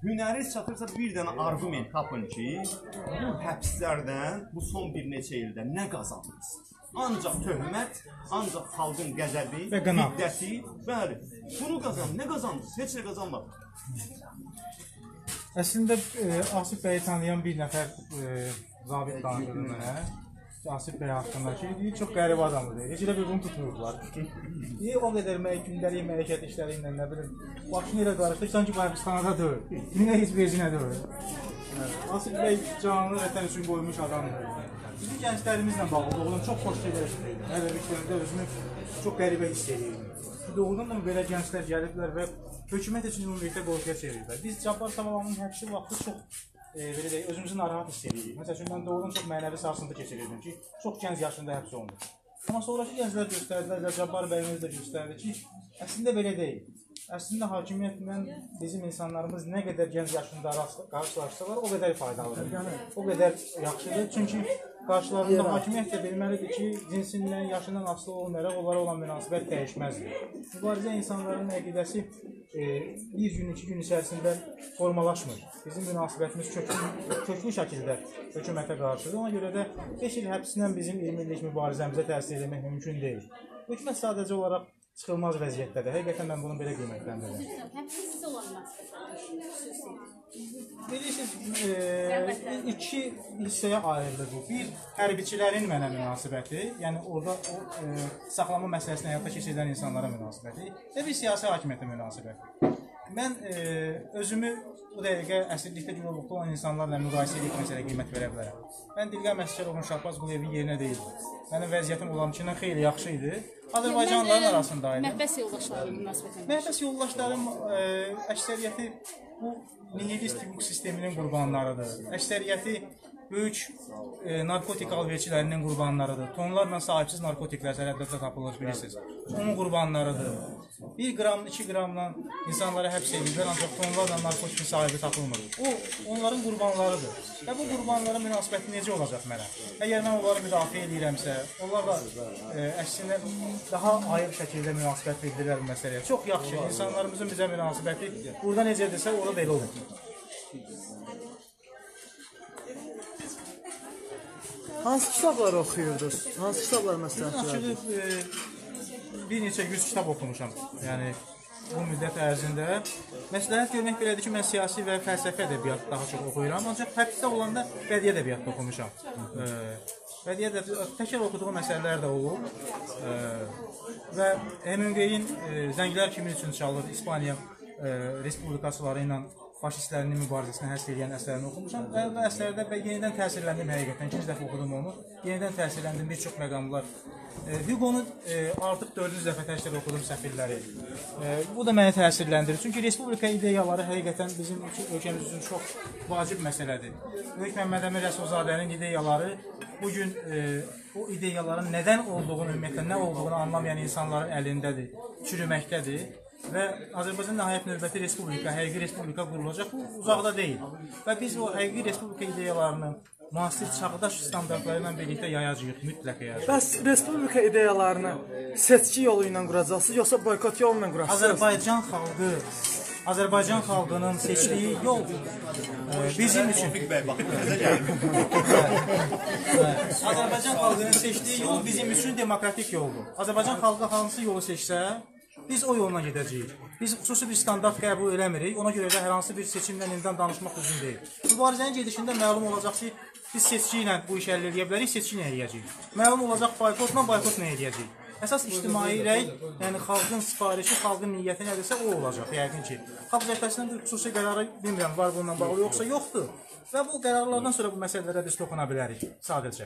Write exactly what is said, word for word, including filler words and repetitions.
hünəri çatırsa bir dənə argument tapın ki, bu həbslərdən bu son bir neçə ildə nə qazandınız? Ancaq töhmət, ancaq xalqın qəzəbi, hiddəti, bəli, bunu qazandınız. Nə qazandınız? Heç nə qazanmadınız. Əslində, Asif bəyi tanıyan bir nəfər zabit danışırdı mənə. Asif bəy haqqında ki, çox qəribə adamdır. Heç elə bir bunu tutmurdular. O qədər gündəlik məişət işləri ilə, nə bilim, başını elə qarışdır, sanki bu həbsxanada deyil. Yine heç vecinə deyil. Asif bəy canını vətən üçün qoymuş adamdır. Bizim gənclərimizlə bağlı doğrudan çox xoş şeylər işləyirdim. Hər övüşlərində özümü çox qəribə hiss edirdim. Doğrudan da belə gənclər gəliblər və hökumət üçün ümumilikdə qorxuya çevirirlər. Biz Cabbar Savalanın həbsi vaxtı çox belə deyək, özümüzü narahat hiss edirik. Məsəl üçün, mən doğrudan çox mənəvi sarsıntı keçirirdim ki, çox gənc yaşında həbs olunur. Amma sonraki gənclər göstərdilər və Cabbar bəyimiz də göstərdi ki, əslində belə deyil. Əslində hakimiyyətlə bizim insanlarımız nə qədər gənc yaşında qarşılaşsalar, o qədər faydalıdır, o qədər yaxşıdır. Çünki qarşılarında hakimiyyət də bilməlidir ki, cinsindən, yaşından asılı olmayaraq onlara olan münasibət dəyişməzdir. Mübarizə insanların əqidəsi bir gün, iki gün içərisində formalaşmır. Bizim münasibətimiz köklü şəkildə hökumətə qarşıdır. Ona görə də beş il həbsindən bizim iyirmi illik mübarizəmizə təsir etmək mümkün deyil. Hökumət sadəcə olaraq çıxılmaz vəziyyətdədir. Həqiqətən mən bunu belə qiymətləndirirəm. Həbsiz olan münasibət. Bilirsiniz, iki hissəyə ayrılır bu. Bir, hərbiçilərin mənə münasibəti, yəni orada saxlama məsələsini həyata keçirdən insanlara münasibəti və bir siyasi hakimiyyətə münasibəti. Mən özümü bu dəqiqə əsirlikdə gürovluqda olan insanlarla müqayisə edib məsələ qiymət verə bilərəm. Mən Dilqar Məscidovun Şahbaz Quliyevin yerinə deyildim. Mənim vəziyyətim olankindən xeyli yaxşı idi. Azərbaycanlıların arasındaydı. Məhbəs yoldaşlarının münasibətində. Məhbəs yoldaşlarım əksəriyyəti bu nihilist hüquq sisteminin qurbanlarıdır. Əksəriyyəti böyük narkotik alverçilərinin qurbanlarıdır. Tonlarla sahibsiz narkotiklər sərhəddə tapılır, bilirsiniz. Onun qurbanlarıdır. Bir qram, iki qramla insanlara həbs edirlər, ancaq tonlarla narkotikin sahibi tapılmır. O, onların qurbanlarıdır. Və bu qurbanlara münasibəti necə olacaq mənə? Əgər mən onları müdafiə edirəmsə, onlar da əksinə daha ayıq şəkildə münasibət bildirilər bu məsələyə. Çox yaxşı, insanlarımızın bizə münasibəti burada necədirsə, orada da elə olur. Hansı kitabları oxuyurdunuz? Hansı kitabları məsləhət verdiniz? Bir neçə yüz kitab oxumuşam. Yəni, bu müddət ərzində. Məsləhət görmək belədir ki, mən siyasi və fəlsəfi ədəbiyyat daha çox oxuyuram. Ancaq həbsdə olanda bədii ədəbiyyatda oxumuşam. Bədii ədəbiyyat, təkrar oxuduğum məsələlər də olub. Və Hemingwayin Zənglər kimin üçün çalır, İspaniya respublikaçıları ilə faşistlərinin mübarizəsini həsr edən əsərini oxumuşam və bu əsərdə yenidən təsirləndim həqiqətən. İkinci dəfə oxudum onu. Yenidən təsirləndim bir çox məqamlar. Hugo'nu artıq dördüncü dəfə təkrar oxudum Səfirləri. Bu da məni təsirləndirir. Çünki respublika ideyaları həqiqətən bizim ölkəmiz üçün çox vacib məsələdir. Böyük Məmməd Əmin Rəsulzadənin ideyaları bugün o ideyaların nədən olduğunu, ümumiyyətlə nə olduğunu anlamayan insanların əlindədir, çürüməkdədir. Və Azərbaycan nəhayət növbəti respublika, həqiqi respublika qurulacaq, bu uzaqda deyil. Və biz o həqiqi respublika ideyalarını müasir çağdaş standartları ilə birlikdə yayacağıq, mütləq yayacağıq. Bəs respublika ideyalarını seçki yolu ilə quracaqsınız, yoxsa boykot yolu ilə quracaqsınız? Azərbaycan xalqı, Azərbaycan xalqının seçdiyi yol bizim üçün. Azərbaycan xalqının seçdiyi yol bizim üçün demokratik yoldur. Azərbaycan xalqı hansı yolu seçsə, biz o yolla gedəcəyik. Biz xüsusi bir standart qəbul eləmirik. Ona görə də hər hansı bir seçimlə yenidən danışmaq düzgün deyil. Mübarizənin gedişində məlum olacaq ki, biz seçki ilə bu işi əldə edə bilərik, seçki ilə eləyəcəyik. Məlum olacaq boykotla, boykotla eləyəcəyik. Əsas ictimai rəy, yəni xalqın sifarişi, xalqın niyyəti nədirsə o olacaq, yəqin ki. Xalq Cəbhəsinin bir xüsusi qərarı, bilmirəm, var bununla bağlı yoxsa yoxdur. Və bu qərarlardan sonra bu məsələlərə biz toxuna bilərik, sadəcə.